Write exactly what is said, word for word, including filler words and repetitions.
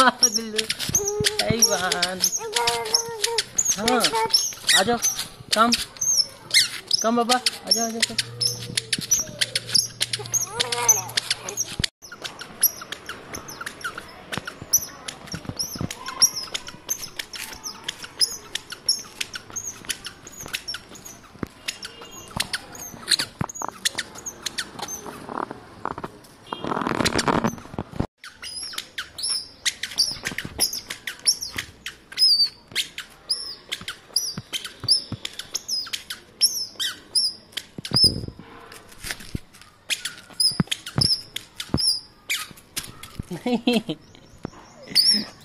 गुल्लू ऐवान। हाँ आ जाओ, कम कम बाबा, आ जाओ आ जाओ। नहीं